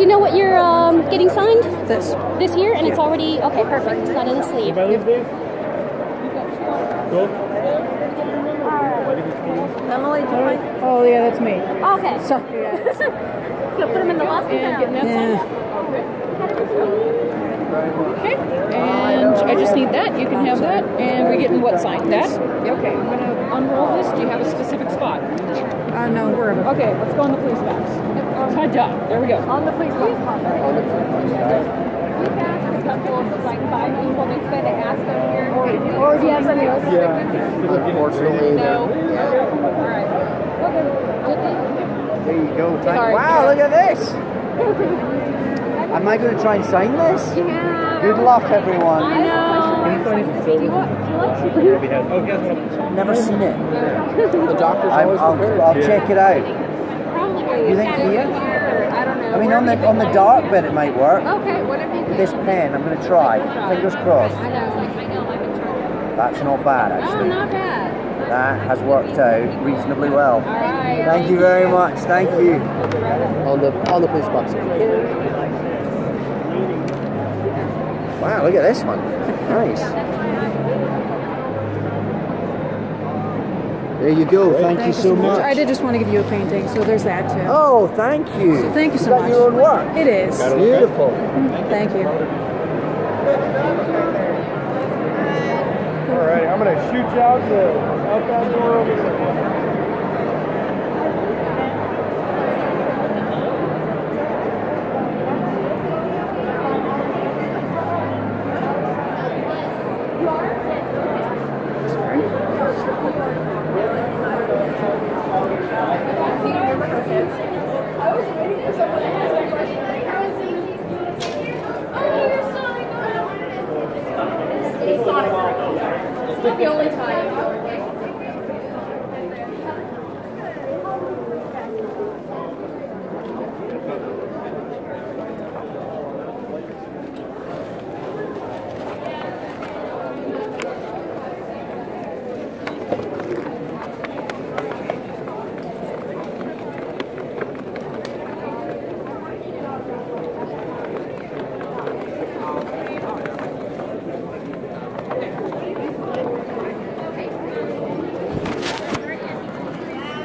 you know what you're getting signed? This year, and it's already okay. Perfect. It's not in the sleeve. Cool. Emily, oh yeah, that's me. Okay. So, You'll put them in the lost and Okay, and I just need that. You can have that, and we're getting what signed? That? Okay, I'm gonna unroll this. Do you have a specific spot? no, wherever. Okay, let's go on the police box. Tied down. There we go. On the police box. Or do you have something else? Yeah. Unfortunately, No. All right. There you go. Sorry. Wow, look at this. Am I going to try and sign this? Yeah. Good luck, everyone. I know. Never seen it. The doctor's always prepared. I'll check it out. You think here? I don't know. I mean, on the dark bit it might work. Okay, whatever you With this pen, I'm going to try. Fingers crossed. I know. I've been trying. That's not bad, Oh, actually. not bad. That has worked out reasonably well. All right. Thank you very much. Thank you. On the police box. Wow, look at this one. Nice. There you go. Thank you so much. I did just want to give you a painting, so there's that too. Oh, thank you. So thank you so Is that much. your own work? It is. Beautiful. Thank you. All right, I'm going to shoot you out that door over there.